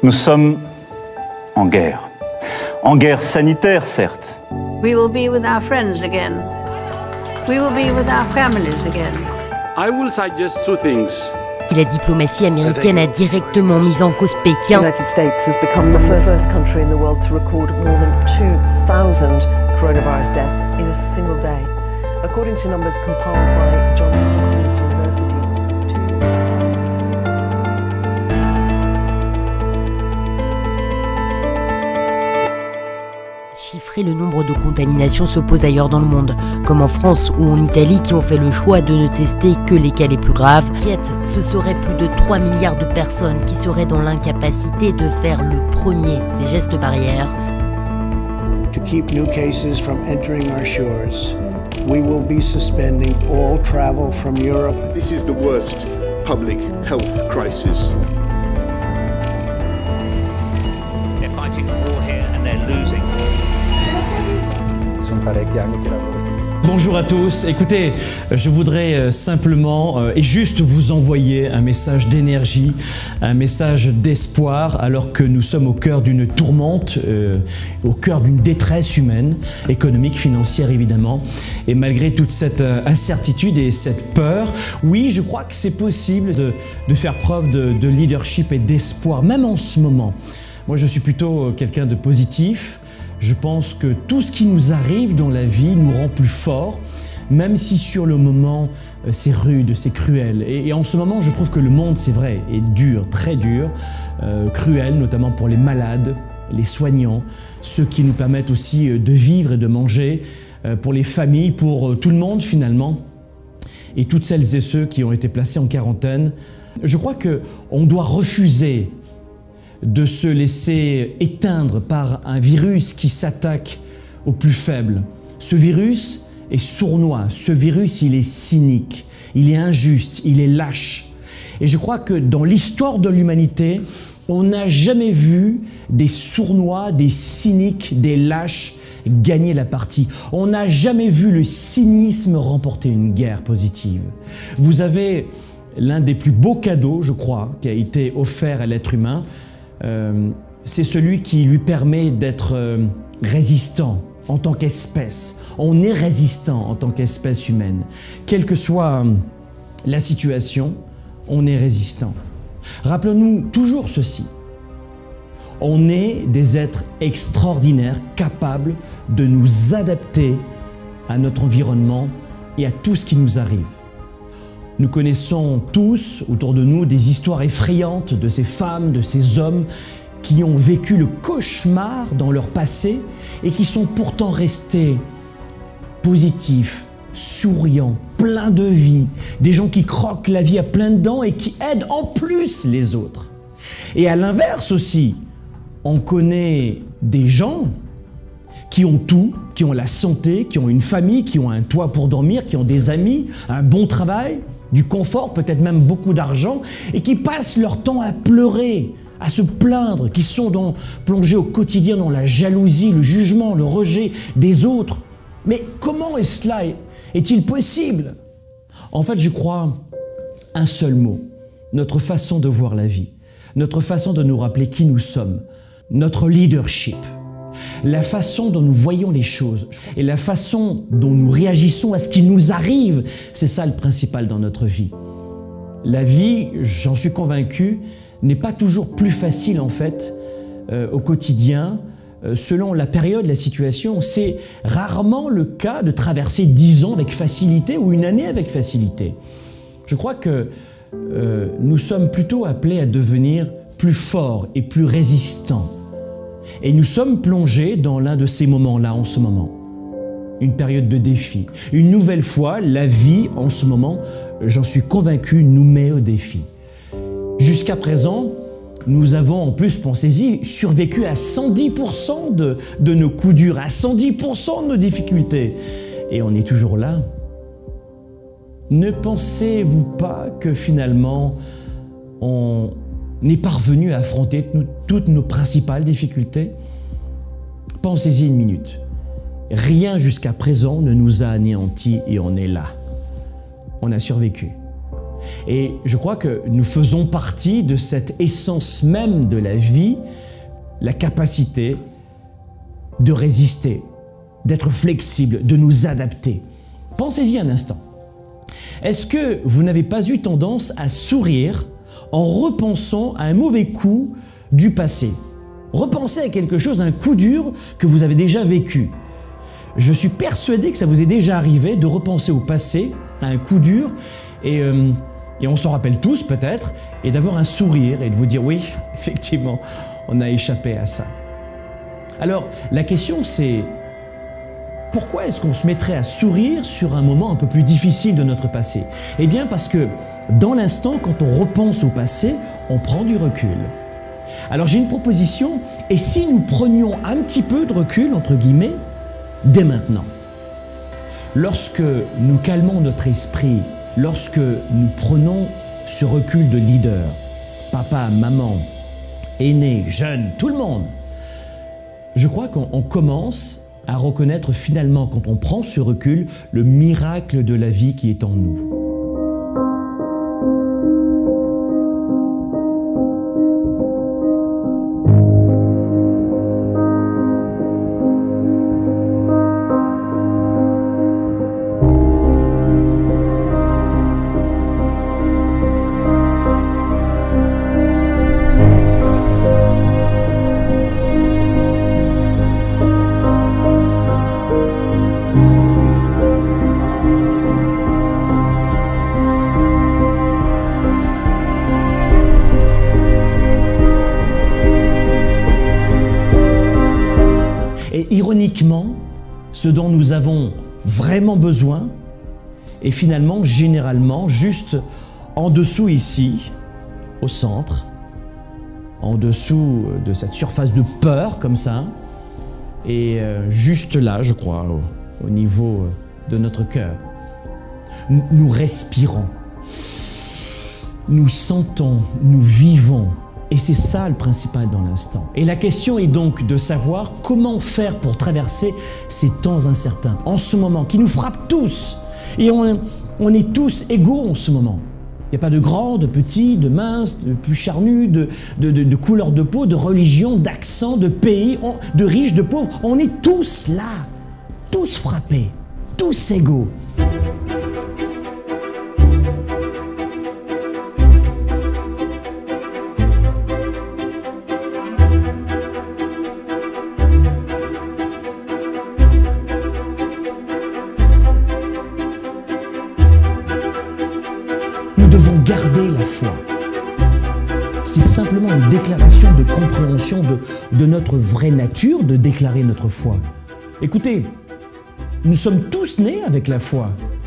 Nous sommes en guerre. En guerre sanitaire, certes. We will be with our friends again. We will be with our families again. I will suggest two things. Et la diplomatie américaine a directement mis en cause Pékin. The United States has become the first country in the world to record more than 2,000 coronavirus deaths in a single day. According to numbers compiled by Johns Hopkins University, 2,000. Chiffrer le nombre de contaminations se pose ailleurs dans le monde, comme en France ou en Italie qui ont fait le choix de ne tester que les cas les plus graves. Ce serait plus de 3 milliards de personnes qui seraient dans l'incapacité de faire le premier des gestes barrières. To keep new cases from entering our shores, we will be suspending all travel from Europe. This is the worst public health crisis. They're fighting a war here and they're losing. Bonjour à tous, écoutez, je voudrais simplement et juste vous envoyer un message d'énergie, un message d'espoir alors que nous sommes au cœur d'une tourmente, au cœur d'une détresse humaine, économique, financière évidemment. Et malgré toute cette incertitude et cette peur, oui, je crois que c'est possible de faire preuve de leadership et d'espoir, même en ce moment. Moi je suis plutôt quelqu'un de positif. Je pense que tout ce qui nous arrive dans la vie nous rend plus forts, même si sur le moment c'est rude, c'est cruel. Et en ce moment, je trouve que le monde, c'est vrai, est dur, très dur, cruel, notamment pour les malades, les soignants, ceux qui nous permettent aussi de vivre et de manger, pour les familles, pour tout le monde finalement, et toutes celles et ceux qui ont été placés en quarantaine. Je crois qu'on doit refuser de se laisser éteindre par un virus qui s'attaque aux plus faibles. Ce virus est sournois, ce virus il est cynique, il est injuste, il est lâche. Et je crois que dans l'histoire de l'humanité, on n'a jamais vu des sournois, des cyniques, des lâches gagner la partie. On n'a jamais vu le cynisme remporter une guerre positive. Vous avez l'un des plus beaux cadeaux, je crois, qui a été offert à l'être humain, c'est celui qui lui permet d'être résistant en tant qu'espèce. On est résistant en tant qu'espèce humaine. Quelle que soit la situation, on est résistant. Rappelons-nous toujours ceci. On est des êtres extraordinaires, capables de nous adapter à notre environnement et à tout ce qui nous arrive. Nous connaissons tous autour de nous des histoires effrayantes de ces femmes, de ces hommes qui ont vécu le cauchemar dans leur passé et qui sont pourtant restés positifs, souriants, pleins de vie, des gens qui croquent la vie à pleines dents et qui aident en plus les autres. Et à l'inverse aussi, on connaît des gens qui ont tout, qui ont la santé, qui ont une famille, qui ont un toit pour dormir, qui ont des amis, un bon travail, du confort, peut-être même beaucoup d'argent, et qui passent leur temps à pleurer, à se plaindre, qui sont plongés au quotidien dans la jalousie, le jugement, le rejet des autres. Mais comment cela est-il possible? En fait, je crois un seul mot, notre façon de voir la vie, notre façon de nous rappeler qui nous sommes, notre leadership. La façon dont nous voyons les choses et la façon dont nous réagissons à ce qui nous arrive, c'est ça le principal dans notre vie. La vie, j'en suis convaincu, n'est pas toujours plus facile en fait au quotidien, selon la période, la situation. C'est rarement le cas de traverser 10 ans avec facilité ou une année avec facilité. Je crois que nous sommes plutôt appelés à devenir plus forts et plus résistants. Et nous sommes plongés dans l'un de ces moments-là en ce moment. Une période de défi. Une nouvelle fois, la vie en ce moment, j'en suis convaincu, nous met au défi. Jusqu'à présent, nous avons en plus, pensez-y, survécu à 110% de nos coups durs, à 110% de nos difficultés. Et on est toujours là. Ne pensez-vous pas que finalement, on est parvenu à affronter toutes nos principales difficultés? Pensez-y une minute. Rien jusqu'à présent ne nous a anéantis et on est là. On a survécu. Et je crois que nous faisons partie de cette essence même de la vie, la capacité de résister, d'être flexible, de nous adapter. Pensez-y un instant. Est-ce que vous n'avez pas eu tendance à sourire en repensant à un mauvais coup du passé? Repensez à quelque chose, un coup dur que vous avez déjà vécu. Je suis persuadé que ça vous est déjà arrivé de repenser au passé, à un coup dur, et on s'en rappelle tous peut-être, et d'avoir un sourire et de vous dire oui, effectivement, on a échappé à ça. Alors, la question c'est, pourquoi est-ce qu'on se mettrait à sourire sur un moment un peu plus difficile de notre passé? Eh bien parce que dans l'instant, quand on repense au passé, on prend du recul. Alors j'ai une proposition, et si nous prenions un petit peu de recul, entre guillemets, dès maintenant? Lorsque nous calmons notre esprit, lorsque nous prenons ce recul de leader, papa, maman, aîné, jeune, tout le monde, je crois qu'on commence à reconnaître finalement, quand on prend ce recul, le miracle de la vie qui est en nous. Et ironiquement, ce dont nous avons vraiment besoin est finalement, généralement, juste en dessous ici, au centre, en dessous de cette surface de peur, comme ça, et juste là, je crois, au niveau de notre cœur. Nous respirons, nous sentons, nous vivons. Et c'est ça le principal dans l'instant. Et la question est donc de savoir comment faire pour traverser ces temps incertains, en ce moment, qui nous frappent tous. Et on est tous égaux en ce moment. Il n'y a pas de grands, de petits, de minces, de plus charnus, de couleur de peau, de religion, d'accent, de pays, de riches, de pauvres. On est tous là, tous frappés, tous égaux. Nous devons garder la foi. C'est simplement une déclaration de compréhension de notre vraie nature, de déclarer notre foi. Écoutez, nous sommes tous nés avec la foi.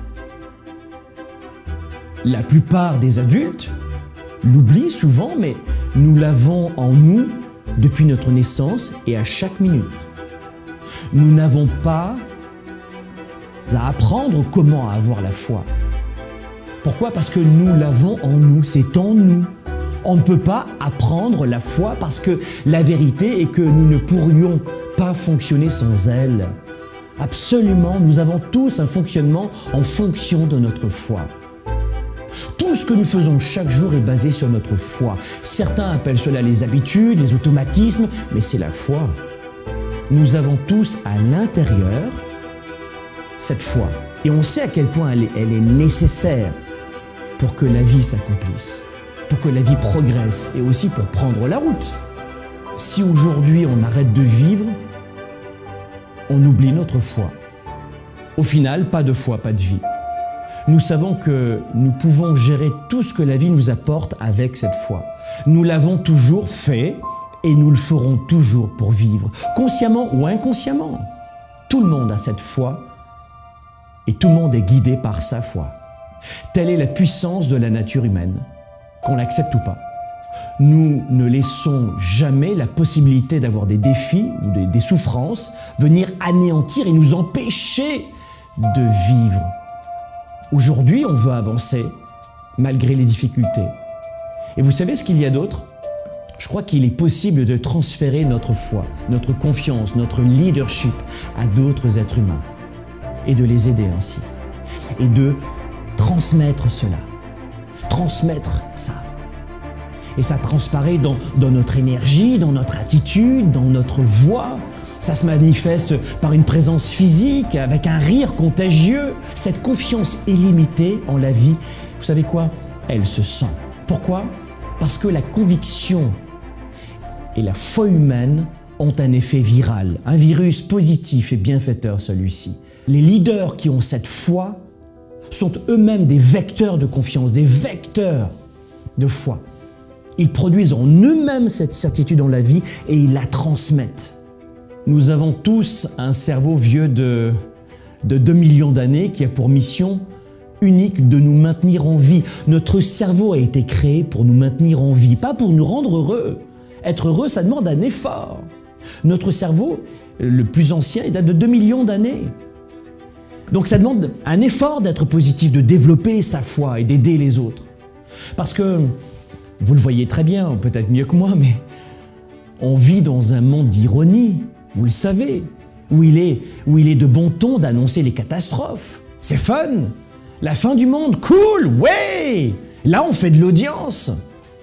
La plupart des adultes l'oublient souvent, mais nous l'avons en nous depuis notre naissance et à chaque minute. Nous n'avons pas à apprendre comment avoir la foi. Pourquoi? Parce que nous l'avons en nous, c'est en nous. On ne peut pas apprendre la foi parce que la vérité est que nous ne pourrions pas fonctionner sans elle. Absolument, nous avons tous un fonctionnement en fonction de notre foi. Tout ce que nous faisons chaque jour est basé sur notre foi. Certains appellent cela les habitudes, les automatismes, mais c'est la foi. Nous avons tous à l'intérieur cette foi. Et on sait à quel point elle est nécessaire pour que la vie s'accomplisse, pour que la vie progresse et aussi pour prendre la route. Si aujourd'hui on arrête de vivre, on oublie notre foi. Au final, pas de foi, pas de vie. Nous savons que nous pouvons gérer tout ce que la vie nous apporte avec cette foi. Nous l'avons toujours fait et nous le ferons toujours pour vivre, consciemment ou inconsciemment. Tout le monde a cette foi et tout le monde est guidé par sa foi. Telle est la puissance de la nature humaine, qu'on l'accepte ou pas. Nous ne laissons jamais la possibilité d'avoir des défis ou des souffrances venir anéantir et nous empêcher de vivre. Aujourd'hui, on veut avancer malgré les difficultés. Et vous savez ce qu'il y a d'autre? Je crois qu'il est possible de transférer notre foi, notre confiance, notre leadership à d'autres êtres humains et de les aider ainsi et de transmettre cela. transmettre ça. Et ça transparaît dans notre énergie, dans notre attitude, dans notre voix. Ça se manifeste par une présence physique, avec un rire contagieux. Cette confiance illimitée en la vie, vous savez quoi? Elle se sent. Pourquoi? Parce que la conviction et la foi humaine ont un effet viral, un virus positif et bienfaiteur celui-ci. Les leaders qui ont cette foi sont eux-mêmes des vecteurs de confiance, des vecteurs de foi. Ils produisent en eux-mêmes cette certitude en la vie et ils la transmettent. Nous avons tous un cerveau vieux de 2 millions d'années qui a pour mission unique de nous maintenir en vie. Notre cerveau a été créé pour nous maintenir en vie, pas pour nous rendre heureux. Être heureux, ça demande un effort. Notre cerveau, le plus ancien, il date de 2 millions d'années. Donc ça demande un effort d'être positif, de développer sa foi et d'aider les autres. Parce que, vous le voyez très bien, peut-être mieux que moi, mais on vit dans un monde d'ironie, vous le savez, où il est de bon ton d'annoncer les catastrophes. C'est fun! La fin du monde, cool, ouais! Là, on fait de l'audience.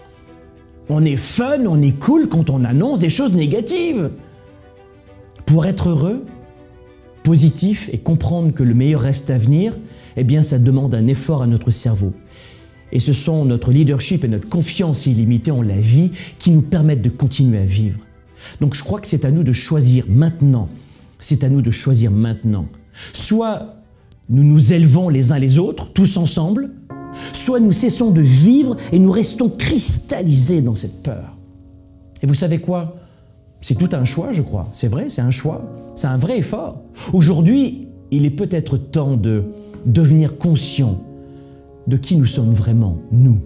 On est fun, on est cool quand on annonce des choses négatives. Pour être heureux, positif et comprendre que le meilleur reste à venir, eh bien, ça demande un effort à notre cerveau. Et ce sont notre leadership et notre confiance illimitée en la vie qui nous permettent de continuer à vivre. Donc, je crois que c'est à nous de choisir maintenant. C'est à nous de choisir maintenant. Soit nous nous élevons les uns les autres, tous ensemble, soit nous cessons de vivre et nous restons cristallisés dans cette peur. Et vous savez quoi? C'est tout un choix, je crois. C'est vrai, c'est un choix. C'est un vrai effort. Aujourd'hui, il est peut-être temps de devenir conscient de qui nous sommes vraiment, nous,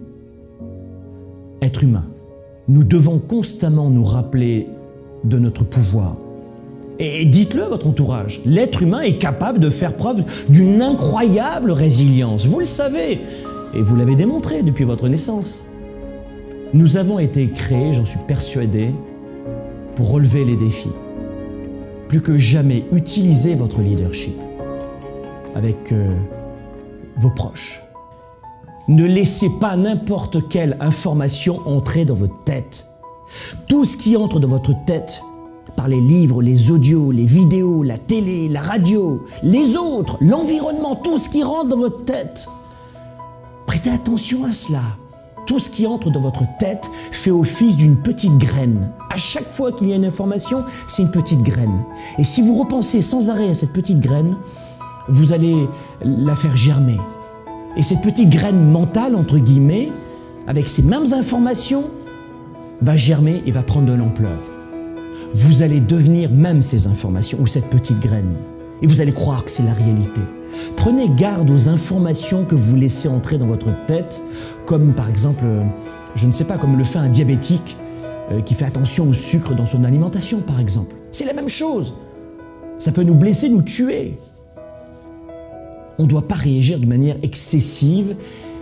êtres humains. Nous devons constamment nous rappeler de notre pouvoir. Et dites-le à votre entourage, l'être humain est capable de faire preuve d'une incroyable résilience. Vous le savez, et vous l'avez démontré depuis votre naissance. Nous avons été créés, j'en suis persuadé, pour relever les défis. Plus que jamais, utilisez votre leadership avec vos proches. Ne laissez pas n'importe quelle information entrer dans votre tête. Tout ce qui entre dans votre tête, par les livres, les audios, les vidéos, la télé, la radio, les autres, l'environnement, tout ce qui rentre dans votre tête. Prêtez attention à cela. Tout ce qui entre dans votre tête fait office d'une petite graine. À chaque fois qu'il y a une information, c'est une petite graine. Et si vous repensez sans arrêt à cette petite graine, vous allez la faire germer. Et cette petite graine mentale, entre guillemets, avec ces mêmes informations, va germer et va prendre de l'ampleur. Vous allez devenir même ces informations ou cette petite graine. Et vous allez croire que c'est la réalité. Prenez garde aux informations que vous laissez entrer dans votre tête, comme par exemple, je ne sais pas, comme le fait un diabétique qui fait attention au sucre dans son alimentation, par exemple. C'est la même chose. Ça peut nous blesser, nous tuer. On ne doit pas réagir de manière excessive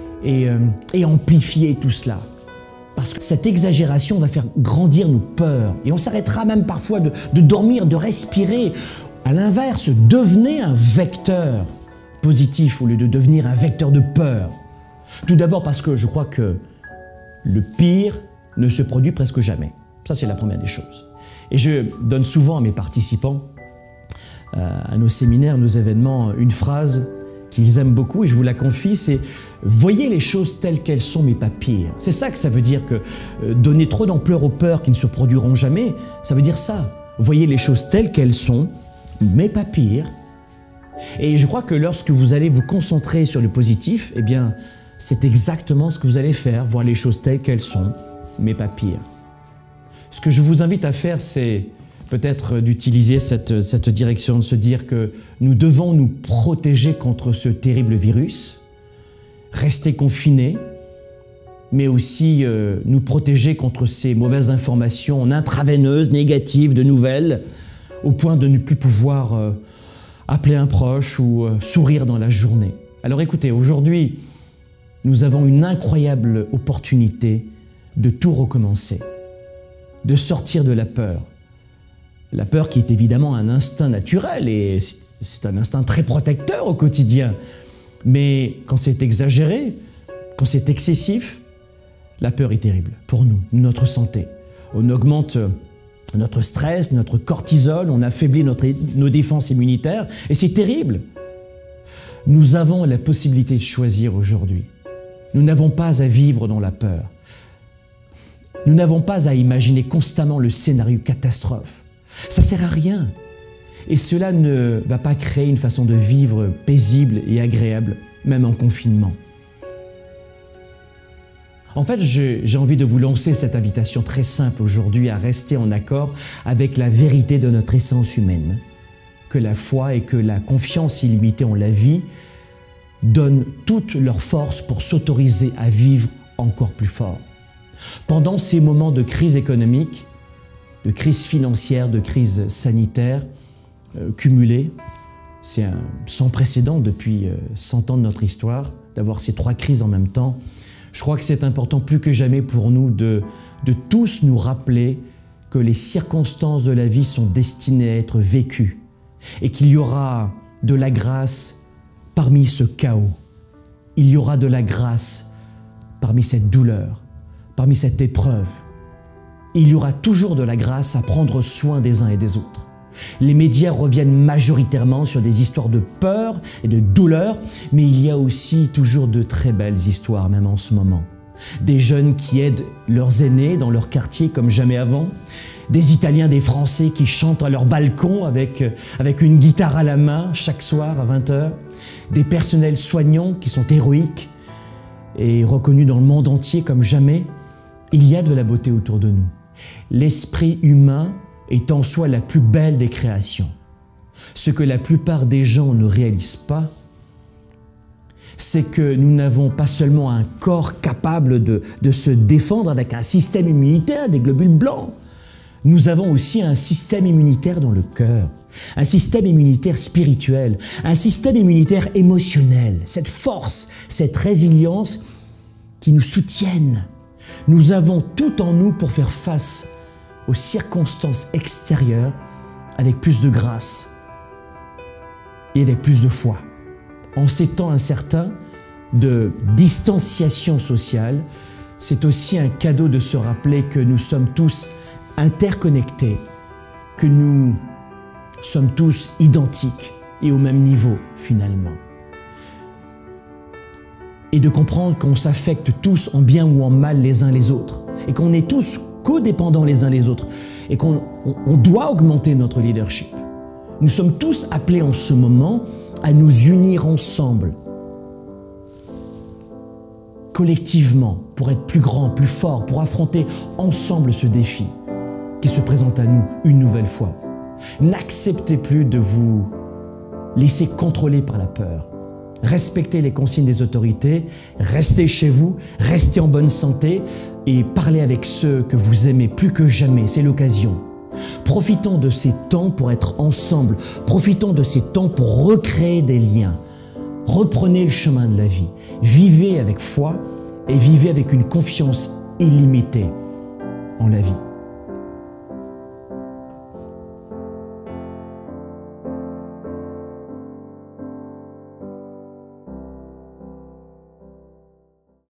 et amplifier tout cela. Parce que cette exagération va faire grandir nos peurs. Et on s'arrêtera même parfois de dormir, de respirer. À l'inverse, devenez un vecteur positif au lieu de devenir un vecteur de peur. Tout d'abord parce que je crois que le pire ne se produit presque jamais. Ça, c'est la première des choses. Et je donne souvent à mes participants, à nos séminaires, nos événements, une phrase qu'ils aiment beaucoup, et je vous la confie, c'est « Voyez les choses telles qu'elles sont, mais pas pires ». C'est ça que ça veut dire, que donner trop d'ampleur aux peurs qui ne se produiront jamais, ça veut dire ça. Voyez les choses telles qu'elles sont, mais pas pires. Et je crois que lorsque vous allez vous concentrer sur le positif, eh bien, c'est exactement ce que vous allez faire, voir les choses telles qu'elles sont, mais pas pires. Ce que je vous invite à faire, c'est peut-être d'utiliser cette direction, de se dire que nous devons nous protéger contre ce terrible virus, rester confinés, mais aussi nous protéger contre ces mauvaises informations intraveineuses, négatives, de nouvelles, au point de ne plus pouvoir appeler un proche ou sourire dans la journée. Alors écoutez, aujourd'hui, nous avons une incroyable opportunité de tout recommencer, de sortir de la peur. La peur qui est évidemment un instinct naturel et c'est un instinct très protecteur au quotidien. Mais quand c'est exagéré, Quand c'est excessif, la peur est terrible pour nous, notre santé. On augmente notre stress, notre cortisol, on affaiblit nos défenses immunitaires et c'est terrible. Nous avons la possibilité de choisir aujourd'hui. Nous n'avons pas à vivre dans la peur. Nous n'avons pas à imaginer constamment le scénario catastrophe. Ça ne sert à rien. Et cela ne va pas créer une façon de vivre paisible et agréable, même en confinement. En fait, j'ai envie de vous lancer cette invitation très simple aujourd'hui à rester en accord avec la vérité de notre essence humaine. Que la foi et que la confiance illimitée en la vie donnent toute leur force pour s'autoriser à vivre encore plus fort. Pendant ces moments de crise économique, de crise financière, de crise sanitaire cumulées, c'est sans précédent depuis 100 ans de notre histoire, d'avoir ces 3 crises en même temps. Je crois que c'est important plus que jamais pour nous de tous nous rappeler que les circonstances de la vie sont destinées à être vécues et qu'il y aura de la grâce parmi ce chaos. Il y aura de la grâce parmi cette douleur, parmi cette épreuve. Il y aura toujours de la grâce à prendre soin des uns et des autres. Les médias reviennent majoritairement sur des histoires de peur et de douleur, mais il y a aussi toujours de très belles histoires, même en ce moment. Des jeunes qui aident leurs aînés dans leur quartier comme jamais avant, des Italiens, des Français qui chantent à leur balcon avec une guitare à la main chaque soir à 20 h, des personnels soignants qui sont héroïques et reconnus dans le monde entier comme jamais. Il y a de la beauté autour de nous. L'esprit humain est en soi la plus belle des créations. Ce que la plupart des gens ne réalisent pas, c'est que nous n'avons pas seulement un corps capable de se défendre avec un système immunitaire, des globules blancs. Nous avons aussi un système immunitaire dans le cœur, un système immunitaire spirituel, un système immunitaire émotionnel, cette force, cette résilience qui nous soutiennent. Nous avons tout en nous pour faire face aux circonstances extérieures avec plus de grâce et avec plus de foi. En ces temps incertains de distanciation sociale, c'est aussi un cadeau de se rappeler que nous sommes tous interconnectés, que nous sommes tous identiques et au même niveau finalement. Et de comprendre qu'on s'affecte tous en bien ou en mal les uns les autres et qu'on est tous codépendants les uns les autres et qu'on doit augmenter notre leadership. Nous sommes tous appelés en ce moment à nous unir ensemble, collectivement, pour être plus grands, plus forts, pour affronter ensemble ce défi qui se présente à nous une nouvelle fois. N'acceptez plus de vous laisser contrôler par la peur. Respectez les consignes des autorités, restez chez vous, restez en bonne santé et parlez avec ceux que vous aimez plus que jamais, c'est l'occasion. Profitons de ces temps pour être ensemble, profitons de ces temps pour recréer des liens. Reprenez le chemin de la vie, vivez avec foi et vivez avec une confiance illimitée en la vie.